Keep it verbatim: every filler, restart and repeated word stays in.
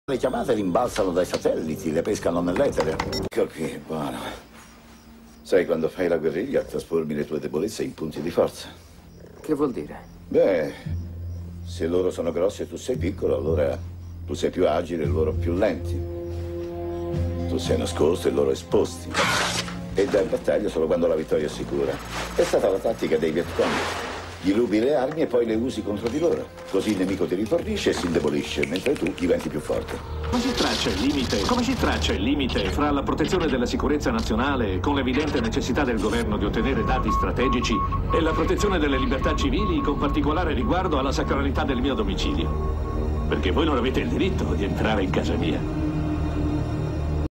Le chiamate rimbalzano dai satelliti, le pescano nell'etere. Che buono. Sai, quando fai la guerriglia trasformi le tue debolezze in punti di forza. Che vuol dire? Beh, se loro sono grossi e tu sei piccolo, allora tu sei più agile e loro più lenti. Tu sei nascosto e loro esposti. E dai battaglia solo quando la vittoria è sicura. È stata la tattica dei Viet Cong. Gli rubi le armi e poi le usi contro di loro. Così il nemico ti rifornisce e si indebolisce, mentre tu diventi più forte. Come si traccia il limite? Come si traccia il limite fra la protezione della sicurezza nazionale, con l'evidente necessità del governo di ottenere dati strategici, e la protezione delle libertà civili, con particolare riguardo alla sacralità del mio domicilio? Perché voi non avete il diritto di entrare in casa mia.